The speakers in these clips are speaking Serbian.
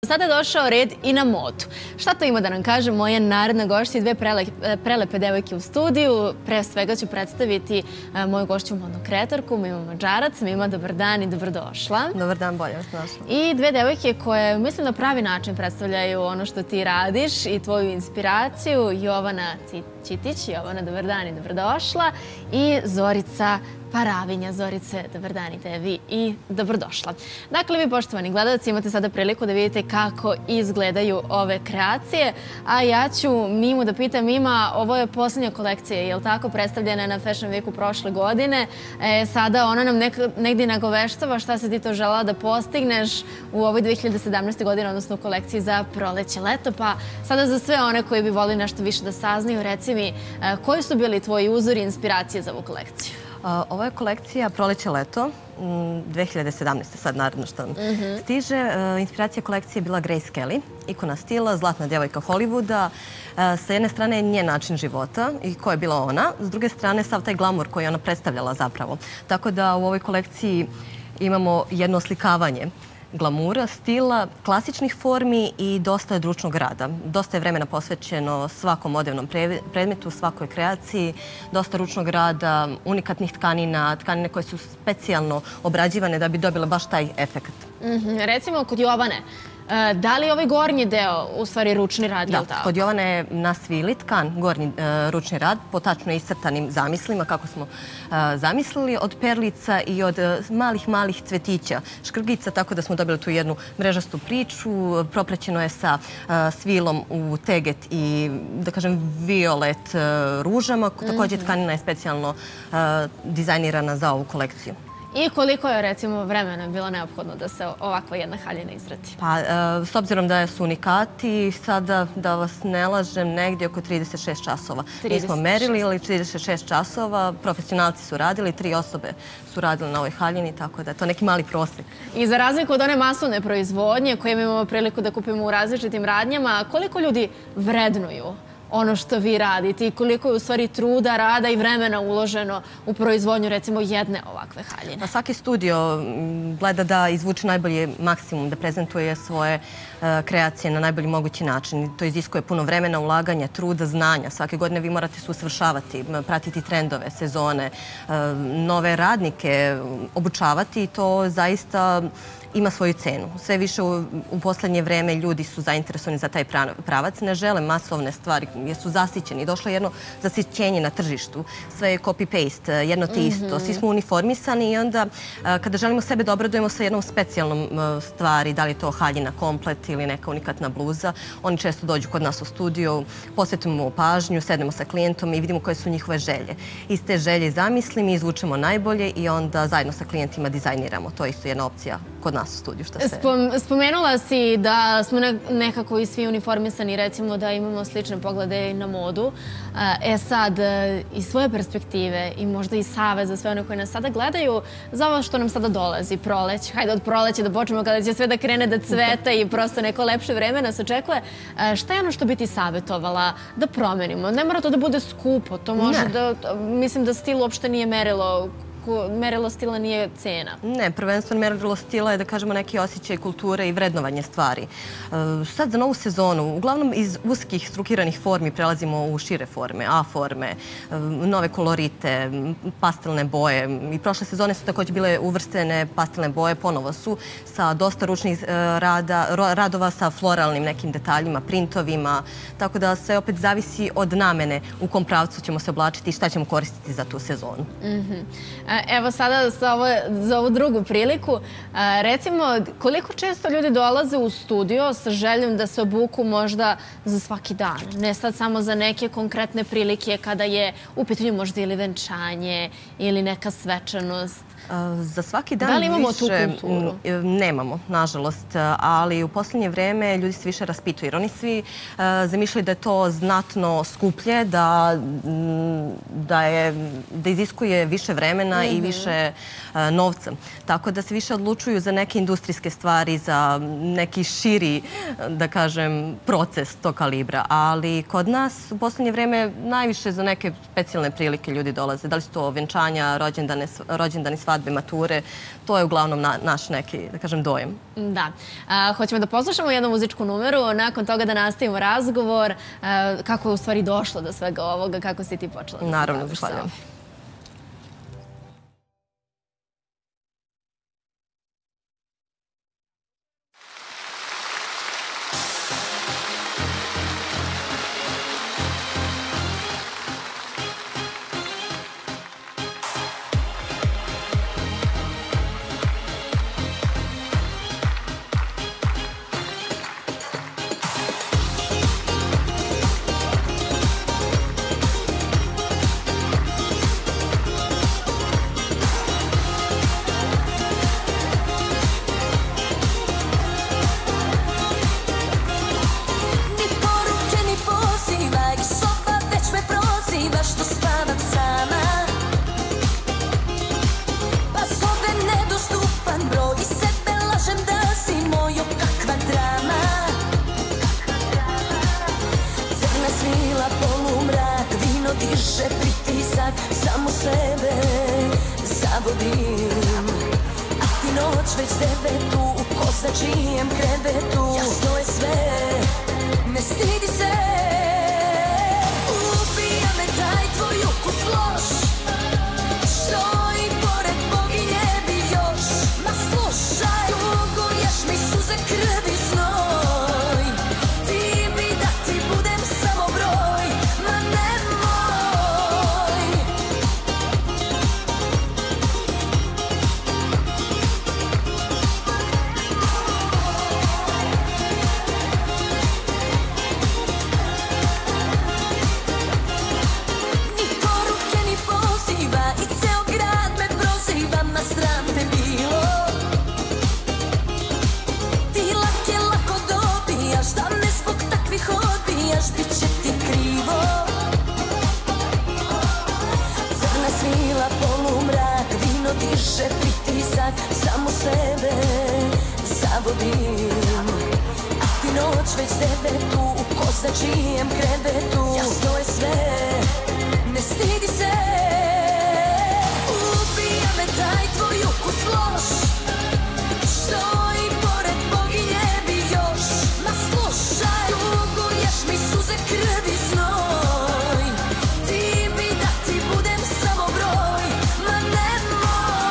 Sada je došao red i na modu. Šta to ima da nam kaže moja naredna gošća i dve prelepe devojke u studiju? Pre svega ću predstaviti moju gošću modnu kreatorku, Mima Mađarac. Mima, dobar dan i dobrodošla. Dobar dan, bolje vas našla. I dve devojke koje, mislim, na pravi način predstavljaju ono što ti radiš i tvoju inspiraciju. Jovana Ćitić. Jovana, dobar dan i dobrodošla. I Zorica Paravinja. Zorice, dobar dan i tebi i dobrodošla. Dakle, vi, poštovani gledalci, imate sada priliku da vidite kako izgledaju ove kreacije, a ja ću Mimu da pitam. Mima, ovo je posljednja kolekcija, je li tako, predstavljena na Fashion Weeku prošle godine. Sada ona nam negdje nagoveštava šta se ti to želela da postigneš u ovoj 2017. godine, odnosno u kolekciji za proleće leto. Pa sada za sve one koji bi volili nešto više da saznaju, reci mi, koji su bili tvoji uzori i inspiracije za ovu kolekciju? Ovo je kolekcija proleće-leto 2017. sad naravno što stiže. Inspiracija kolekcije je bila Grace Kelly, ikona stila, zlatna djevojka Hollywooda. Sa jedne strane je njen način života i ko je bila ona, s druge strane sav taj glamur koji je ona predstavljala zapravo. Tako da u ovoj kolekciji imamo jedno oslikavanje glamura, stila, klasičnih formi i dosta je dručnog rada. Dosta je vremena posvećeno svakom odevnom predmetu, svakoj kreaciji, dosta ručnog rada, unikatnih tkanina, tkanine koje su specijalno obrađivane da bi dobile baš taj efekt. Recimo, kod Jovane, da li je ovaj gornji deo u stvari ručni rad? Da, kod Jovane je na svili tkan, gornji ručni rad, po tačno iscrtanim zamislima, kako smo zamislili, od perlica i od malih cvetića, škrgica, tako da smo dobili tu jednu mrežastu priču. Propraćeno je sa svilom u teget i, da kažem, violet ružama. Također tkanina je specijalno dizajnirana za ovu kolekciju. I koliko je, recimo, vremena bilo neophodno da se ovakva jedna haljina izradi? Pa, s obzirom da su unikati, sada, da vas ne lažem, negdje oko 36 časova. Mi smo merili, ali 36 časova, profesionalci su radili, 3 osobe su radile na ovoj haljini, tako da je to neki mali prosjek. I za razliku od one masovne proizvodnje koje imamo priliku da kupimo u različitim radnjama, koliko ljudi vrednuju ono što vi radite i koliko je u stvari truda, rada i vremena uloženo u proizvodnju, recimo, jedne ovakve haljine? Svaki studio gleda da izvuče najbolji maksimum, da prezentuje svoje kreacije na najbolji mogući način. To iziskuje puno vremena, ulaganja, truda, znanja. Svake godine vi morate se usavršavati, pratiti trendove, sezone, nove radnike obučavati i to zaista ima svoju cenu. Sve više u posljednje vreme ljudi su zainteresovani za taj pravac, ne žele masovne stvari jer su zasićeni. Došlo je jedno zasićenje na tržištu, sve je copy-paste, jedno te isto, svi smo uniformisani i onda kada želimo sebe da obradujemo sa jednom specijalnom stvari, da li je to haljina komplet ili neka unikatna bluza, oni često dođu kod nas u studiju, posvetimo pažnju, sednemo sa klijentom i vidimo koje su njihove želje. Iz te želje zamisli, mi izvučemo najbolje i onda zajedno sa klijentima dizajniramo. To je isto jedna opcija kod nas u studiju. Spomenula si da smo nekako i svi uniformisani, recimo da imamo slične poglede na modu. Sad, iz svoje perspektive i možda i savjet za sve one koji nas sada gledaju, za ovo što nam sada dolazi, proleć, hajde od proleća da počnemo kada će sve da krene da cveta i prosto neko lepše vreme nas očekuje. Šta je ono što bi ti savjetovala da promenimo? Ne mora to da bude skupo, to može da, mislim da stil uopšte nije merilo. Merilo stila nije cena. Ne, prvenstveno merilo stila je, da kažemo, neki osjećaj kulture i vrednovanje stvari. Sad za novu sezonu, uglavnom iz uskih strukiranih formi prelazimo u šire forme, A forme, nove kolorite, pastelne boje. I prošle sezone su također bile uvrstene pastelne boje, ponovo su sa dosta ručnih radova sa floralnim nekim detaljima, printovima, tako da sve opet zavisi od namene u kom pravcu ćemo se oblačiti i šta ćemo koristiti za tu sezonu. Evo sada za ovu drugu priliku, recimo, koliko često ljudi dolaze u studio sa željom da se obuku možda za svaki dan? Ne sad samo za neke konkretne prilike kada je u pitanju možda ili venčanje ili neka svečanost. Za svaki dan više... Da li imamo tu kulturu? Nemamo, nažalost, ali u posljednje vreme ljudi se više raspituju jer oni svi zamišljaju da je to znatno skuplje, da iziskuje više vremena i više novca. Tako da se više odlučuju za neke industrijske stvari, za neki širi, da kažem, proces tog kalibra. Ali kod nas u posljednje vreme najviše za neke specijalne prilike ljudi dolaze. Da li su to venčanja, rođendani, svadbe, svadbe, mature. To je uglavnom naš neki, da kažem, dojem. Da. Hoćemo da poslušamo jednu muzičku numeru, nakon toga da nastavimo razgovor. Kako je u stvari došlo do svega ovoga, kako si ti počela da se Naravno, baviš zahvaljujem. Samo sebe zavodim, a ti noć već devetu u kozačijem krevetu. Jasno je sve, ne stidi se. Ubija me taj tvoj ukus loš, što i pored boginje bi još. Ma slušaj, ugoješ mi suze, krvi, znoj. Ti mi da ti budem samo broj, ma nemoj. Biće ti krivo. Crna svila, polumrak, vino diše, pritisak. Samo sebe zavodim, a ti noć već devetu u kozačijem krevetu. Jasno je sve, ne stidi se. Ubija me taj tvoj ukus loš, što i pored boginje bi još. Ma slušaj, ugoješ mi suze, krvi, znoj. Ti mi da ti budem samo broj, ma nemoj.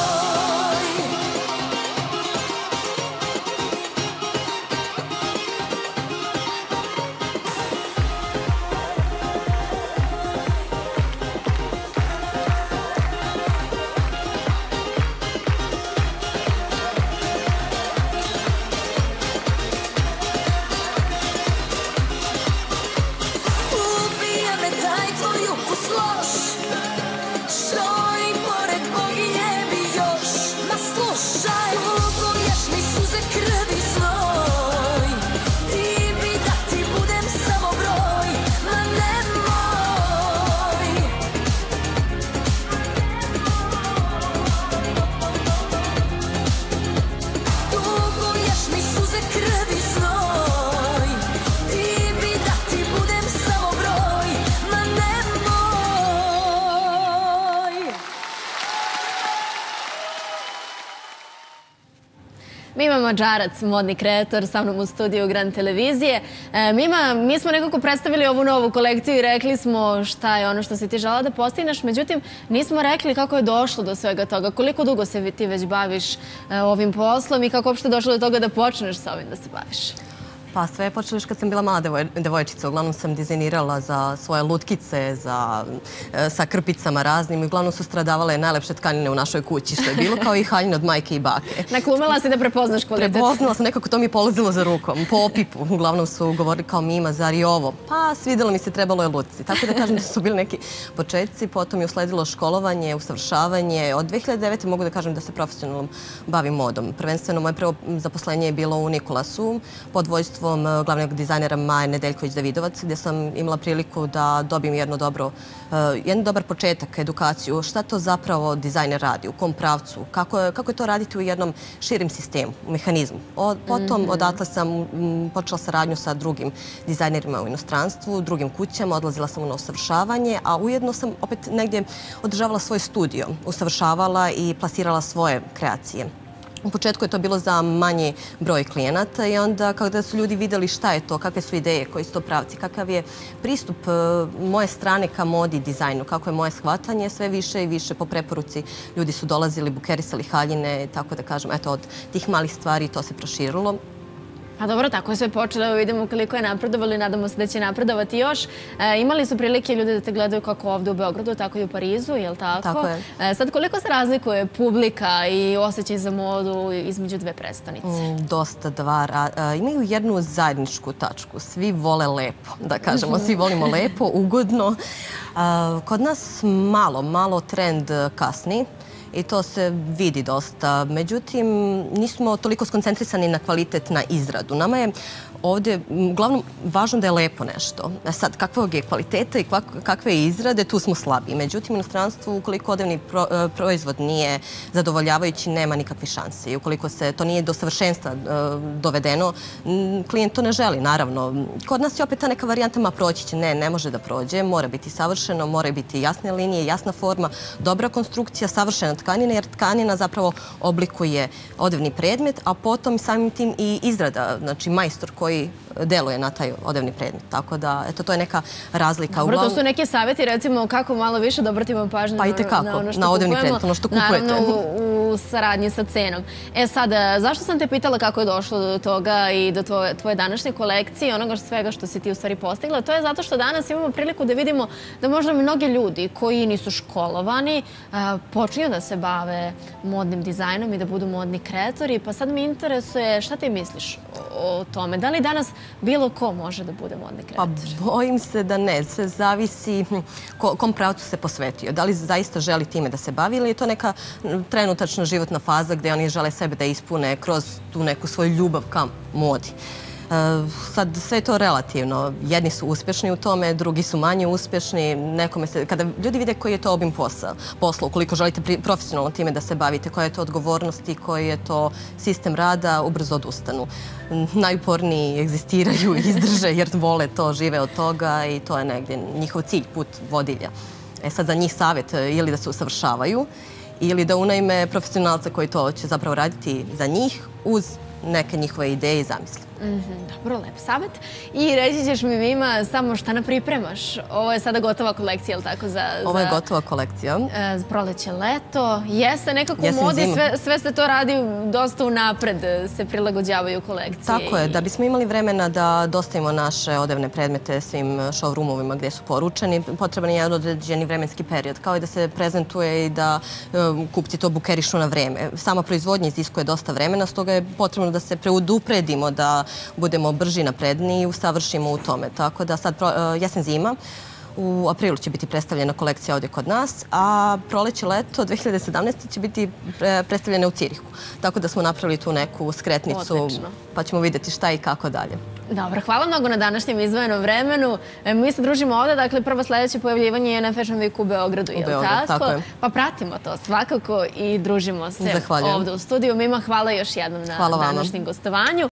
Ubija me taj tvoj ukus loš, što i pored boginje bi još. Ma slušaj, ugoješ mi suze, krvi, znoj. Ti mi da ti budem samo broj, ma nemoj. Ugoješ mi suze, krvi, znoj. Ti mi da ti budem samo broj, ma nemoj. Mima Mađarac, modni kreator, sa mnom u studiju Grand televizije. Mima, mi smo nekako predstavili ovu novu kolekciju i rekli smo šta je ono što si ti žela da postigneš, međutim nismo rekli kako je došlo do svega toga, koliko dugo se ti već baviš ovim poslom i kako uopšte došlo do toga da počneš sa ovim da se baviš. Pa sve je počelo još kad sam bila mala devojčica. Uglavnom sam dizajnirala za svoje lutkice, sa krpicama raznim. Uglavnom su stradavale najlepše tkanine u našoj kući, što je bilo kao i haljine od majke i bake. Naklumela si da prepoznaš kvalitet. Prepoznala sam, nekako to mi je polazilo za rukom. Po opipu. Uglavnom su govorili kao Mima, zar i ovo? Pa svidjelo mi se, trebalo je lutci. Tako da kažem da su bili neki početci. Potom je usledilo školovanje, usavršavanje. Od 2009. mogu da kažem da se profesionalno bavim modom. Prvenstveno moje prvo zaposlenje je bilo u Nikolasu pod vođstvom vodstvom glavnog dizajnera Maje Nedeljković-Davidovac, gdje sam imala priliku da dobijem jedan dobar početak, edukaciju. Šta to zapravo dizajner radi, u kom pravcu, kako je to raditi u jednom širim sistemu, u mehanizmu. Potom odatle sam počela saradnju sa drugim dizajnerima u inostranstvu, drugim kućama, odlazila sam na usavršavanje, a ujedno sam opet negdje održavala svoj studio, usavršavala i plasirala svoje kreacije. U početku je to bilo za manji broj klijenata i onda kada su ljudi vidjeli šta je to, kakve su ideje, koji su to pravci, kakav je pristup moje strane ka modi i dizajnu, kako je moje shvatanje, sve više i više po preporuci ljudi su dolazili, bukerisali haljine, tako da kažem, eto, od tih malih stvari to se proširilo. Pa dobro, tako je sve počelo. Evo vidimo koliko je napredovalo i nadamo se da će napredovati još. Imali su prilike ljudi da te gledaju kako ovdje u Beogradu, tako i u Parizu, je li tako? Tako je. Sad, koliko se razlikuje publika i osjećaj za modu između dve prestonice? Dosta imaju jednu zajedničku tačku. Svi vole lepo, da kažemo. Svi volimo lepo, ugodno. Kod nas malo trend kasni. I to se vidi dosta. Međutim, nismo toliko skoncentrisani na kvalitet, na izradu. Nama je ovdje uglavnom važno da je lepo nešto. Sad, kakvog je kvaliteta i kakve je izrade, tu smo slabi. Međutim, u inostranstvu, ukoliko odevni proizvod nije zadovoljavajući, nema nikakve šanse. I ukoliko se to nije do savršenstva dovedeno, klijent to ne želi, naravno. Kod nas je opet ta neka varijanta, ma proći će. Ne može da prođe. Mora biti savršeno, mora biti jasne linije, jasna forma, dobra konstrukcija, savršena tkanina, jer tkanina zapravo oblikuje odevni predmet, a potom samim tim i izrada, znači majstor koji deluje na taj odevni predmet. Tako da, eto, to je neka razlika. Dobro, to su neki savjeti, recimo, kako malo više da obratimo pažnju na ono što kupujemo. Na odevni predmet, ono što kupujete. Naravno, u saradnji sa cenom. Sad, zašto sam te pitala kako je došlo do toga i do tvoje današnje kolekcije, onoga svega što si ti u stvari postigla? To je zato što danas imamo priliku da vidimo da možda mnogi ljudi koji nisu školovani počinju da se bave modnim dizajnom i da budu modni kreatori. Pa sad me interesuje šta ti misliš o tome? Da li danas bilo ko može da bude modni kreator? Pa bojim se da ne. Sve zavisi kom pravcu se posvetio. Da li zaista želi time da se bavi ili je to neka trenutačna životna faza gdje oni žele sebe da ispune kroz tu neku svoju ljubav ka modi. Sad, sve je to relativno. Jedni su uspješni u tome, drugi su manje uspješni. Kada ljudi vide koji je to obim posla, ukoliko želite profesionalno time da se bavite, koja je to odgovornost i koji je to sistem rada, ubrzo odustanu. Najuporniji egzistiraju i izdrže jer vole to, žive od toga i to je negdje njihov cilj, put vodilja. Sad, za njih savjet ili da se usavršavaju ili da unajme profesionalca koji to će zapravo raditi za njih uz neke njihove ideje i zamisli. Dobro, lep savjet. I reći ćeš mi Mima samo šta nam pripremaš. Ovo je sada gotova kolekcija, ili tako? Ovo je gotova kolekcija. Proleće, leto, jesen, nekako u modi, sve se to radi dosta unapred, se prilagođavaju kolekcije. Tako je, da bismo imali vremena da dostavimo naše odevne predmete svim showroomovima gdje su poručeni, potreban je jedan određeni vremenski period, kao i da se prezentuje i da kupci to bukerišu na vreme. Sama proizvodnja iziskuje dosta vremena, stoga je potrebno da se predupredimo, da budemo brži, napredniji i usavršimo u tome. Tako da sad jesen-zima, u aprilu će biti predstavljena kolekcija ovdje kod nas, a proleće leto 2017. će biti predstavljena u Cirihu. Tako da smo napravili tu neku skretnicu, pa ćemo vidjeti šta i kako dalje. Dobro, hvala mnogo na današnjem izdvojenom vremenu. Mi se družimo ovdje, dakle prvo sljedeće pojavljivanje je na Fashion Weeku u Beogradu, je li tako? Pa pratimo to svakako i družimo se ovdje u studiju. Mima, hvala još jednom na današnjem gostovanju.